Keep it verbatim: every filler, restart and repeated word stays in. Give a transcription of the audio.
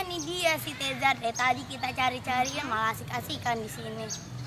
nih dia si Tezar. Eh tadi kita cari-cari ya malah asik-asikan di sini.